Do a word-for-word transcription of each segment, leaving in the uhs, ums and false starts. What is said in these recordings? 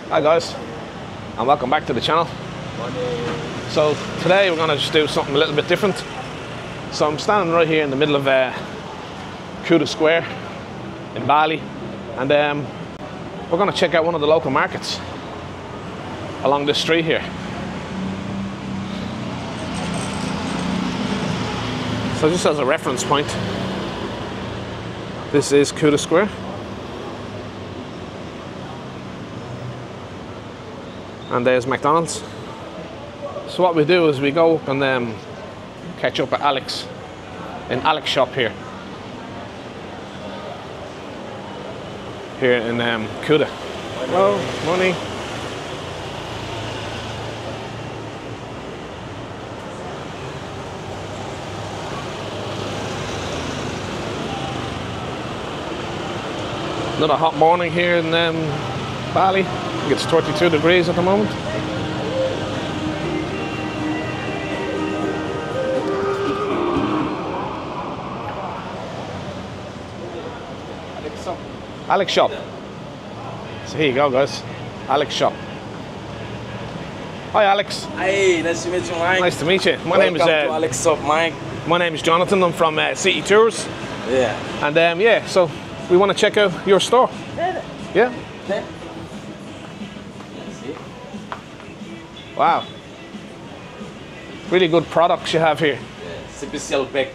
Hi guys, and welcome back to the channel. So today we're going to just do something a little bit different. So I'm standing right here in the middle of uh, Kuta Square in Bali, and um, we're going to check out one of the local markets along this street here. So just as a reference point, this is Kuta Square. And there's McDonald's. So what we do is we go and um, catch up at Alex, in Alex shop here. Here in um, Kuta. Hello, morning. Another hot morning here in um, Bali. I think it's thirty-two degrees at the moment. Alex shop. Alex shop. So here you go, guys. Alex shop. Hi, Alex. Hey, nice to meet you, Mike. Nice to meet you. My Welcome name is uh, to Alex shop, Mike. my name is Jonathan. I'm from uh, City Tours. Yeah. And um, yeah, so we want to check out your store. Yeah. Wow. Really good products you have here. Yeah. Special bag.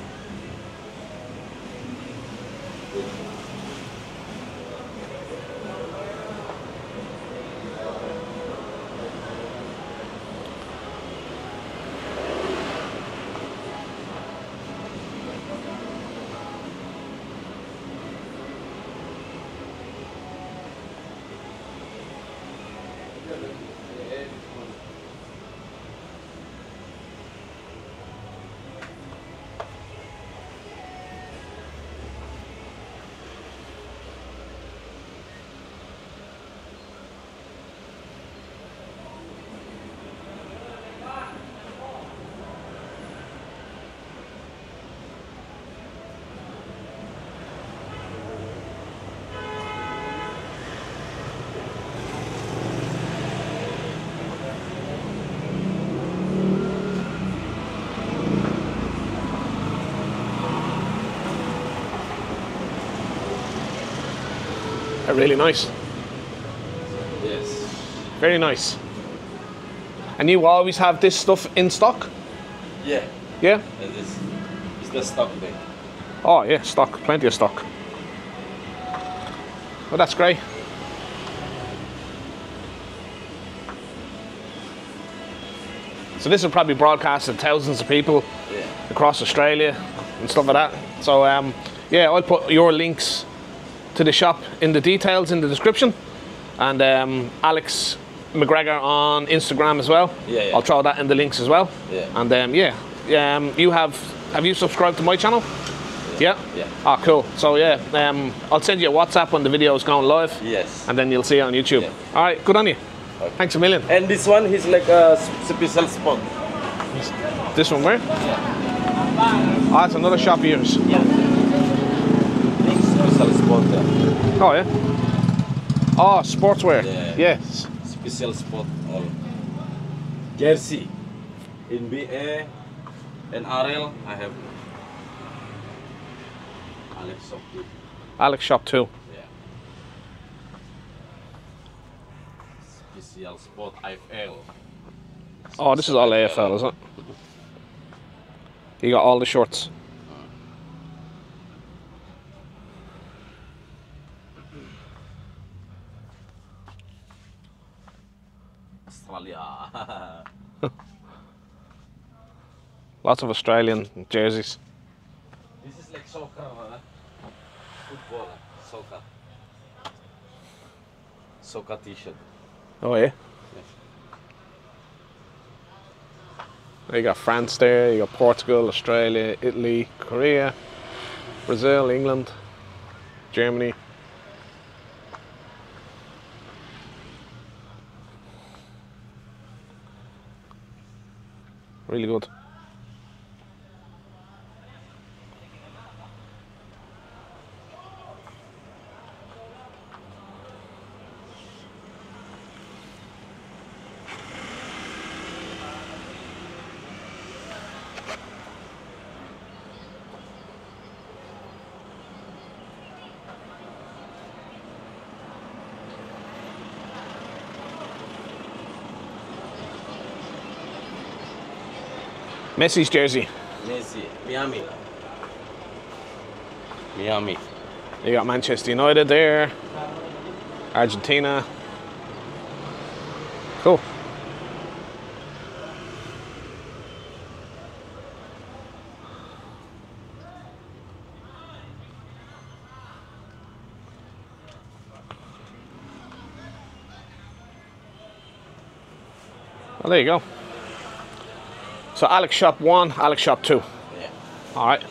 They're really nice. Yes. Very nice. And you always have this stuff in stock? Yeah. Yeah? And this is the stock bag. Oh yeah, stock. Plenty of stock. Well, that's great. So this will probably broadcast to thousands of people Yeah. across Australia and stuff like that. So um, yeah, I'll put your links to the shop in the details in the description, and um, Alex McGregor on Instagram as well. Yeah, yeah. I'll throw that in the links as well. Yeah. And um, yeah, um, you have have you subscribed to my channel? Yeah. Yeah. Ah, cool. So yeah, um, I'll send you a WhatsApp when the video is going live. Yes. And then you'll see it on YouTube. Yeah. All right, good on you. Okay. Thanks a million. And this one is like a special spot. This one where? Yeah. Ah, it's another shop of yours. Yeah. Big special spot there. Oh yeah. Oh, sportswear. Yeah. Yes. Special spot all. Jersey. In B A and R L I have Alex shop too. Alex shop too. Yeah. Special spot I F L. Oh, this is all A F L, isn't it? You got all the shorts. Australia. Lots of Australian jerseys. This is like soccer, huh? Football, soccer. Soccer t-shirt. Oh yeah. You got France there, you got Portugal, Australia, Italy, Korea, Brazil, England, Germany. Really good. Messi's jersey. Messi, Miami. Miami. You got Manchester United there. Argentina. Cool. Well, there you go. So Alex shop one, Alex shop two. Yeah. All right.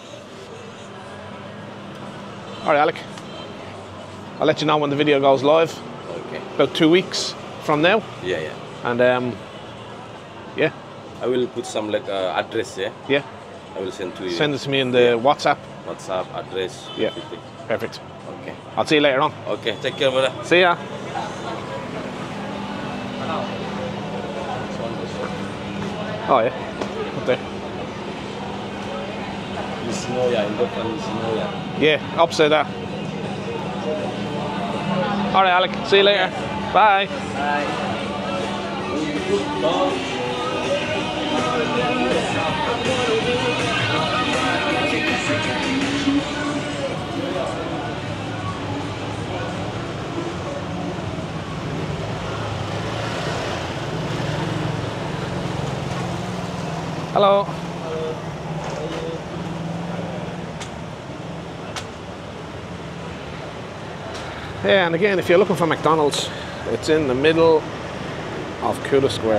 All right, Alec. I'll let you know when the video goes live. Okay. About two weeks from now. Yeah, yeah. And um, yeah. I will put some like uh, address, yeah? Yeah. I will send to you. Send it to me in the WhatsApp. WhatsApp, address. Yeah. Everything. Perfect. Okay. I'll see you later on. Okay, take care, brother. See ya. Oh yeah. Up there. Isinoya, in the front Isinoya. Yeah, upside that. All right, Alec. See you later. Bye. Bye. Hello. Yeah, and again, if you're looking for McDonald's, it's in the middle of Kuta Square.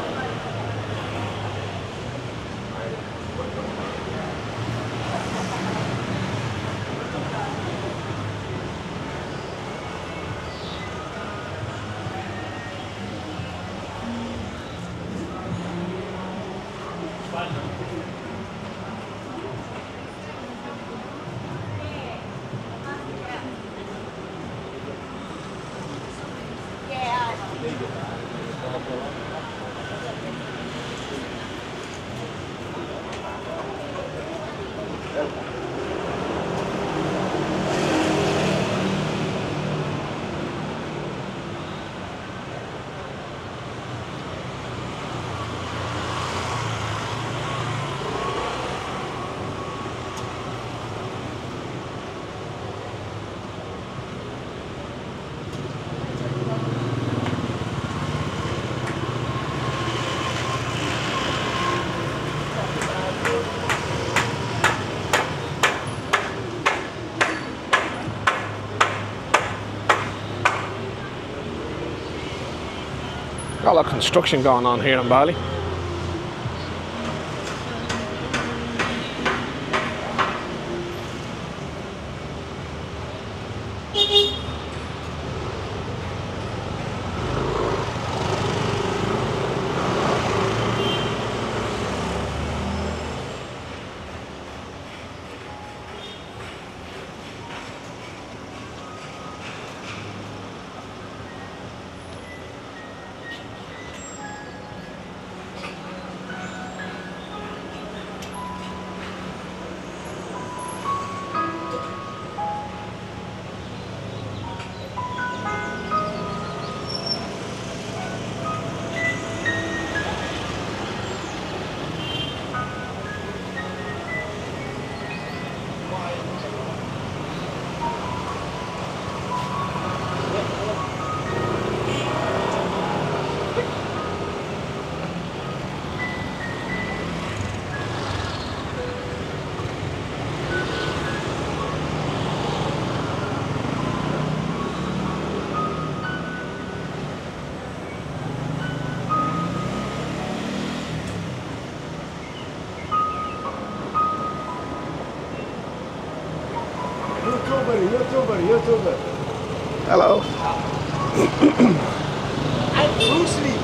Got a lot of construction going on here in Bali. YouTuber, YouTuber, YouTuber. Hello. I'm Bruce Lee.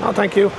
Oh, thank you.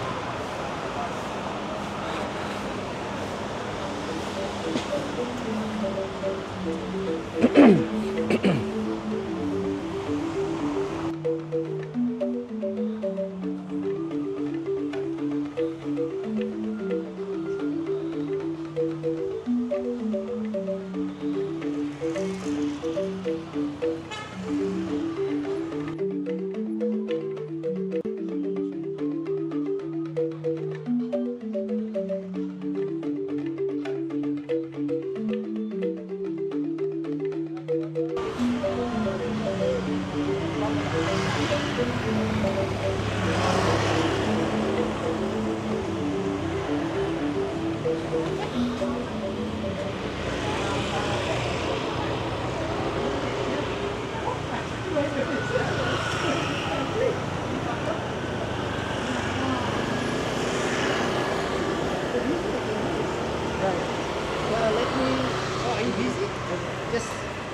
Well, let me. Oh, are you busy? Just.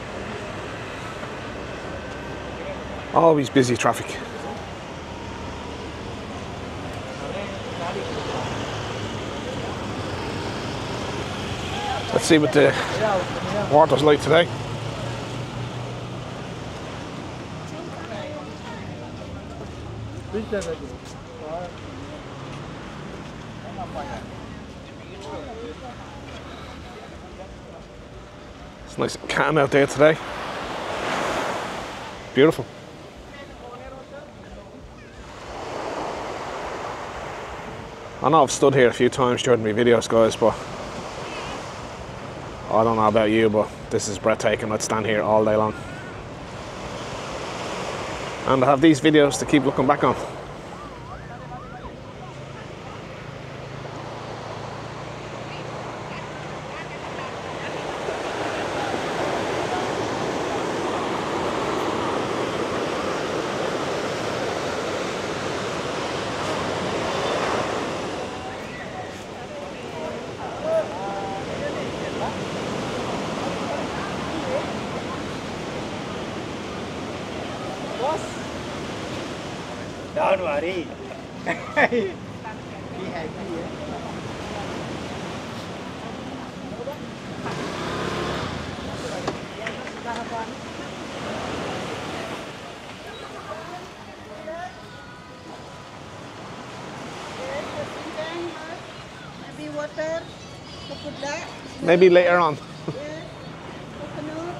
Always busy traffic. Let's see what the water's like today. It's nice and calm out there today. Beautiful. I know I've stood here a few times during my videos, guys, but I don't know about you, but this is breathtaking. I'd stand here all day long. And I have these videos to keep looking back on. Don't worry. Be happy. Yeah? Maybe water, coconut. Maybe later on. Yeah, coconut.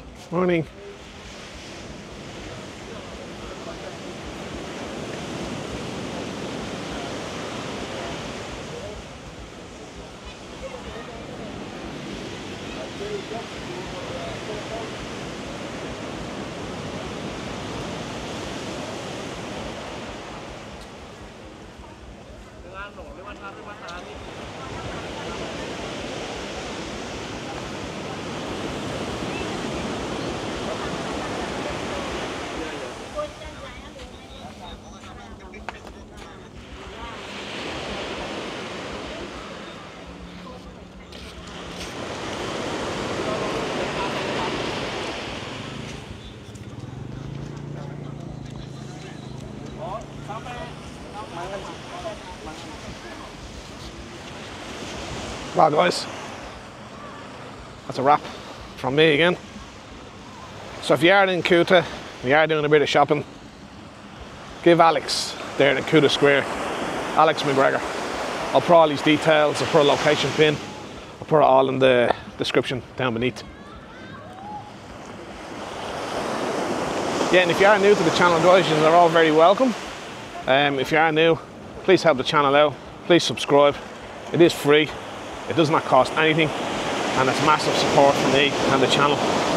Morning. Well guys, that's a wrap from me again. So if you are in Kuta, you are doing a bit of shopping, give Alex there in Kuta Square, Alex McGregor. I'll put all these details, I'll put a location pin, I'll put it all in the description down beneath. Yeah, and if you are new to the channel guys, you're all very welcome. Um, if you are new, please help the channel out, please subscribe. It is free. It does not cost anything, and it's massive support for me and the channel.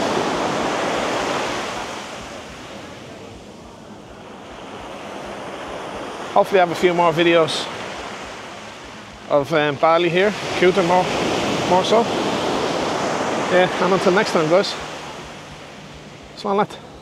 Hopefully I have a few more videos of um, Bali here, Kuta more, more so. Yeah, and until next time guys, it's all that.